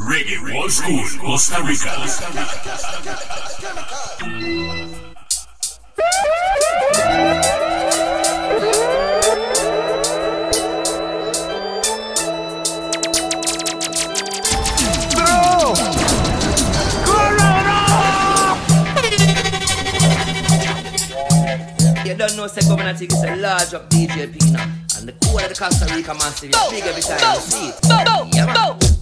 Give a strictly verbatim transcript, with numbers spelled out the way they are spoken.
Reggae Old School, Costa Rica. Costa You don't know, say Governor Tig is a large up D J Pina. And the core of the Costa Rica massive is big every time you see it. Yeah, man.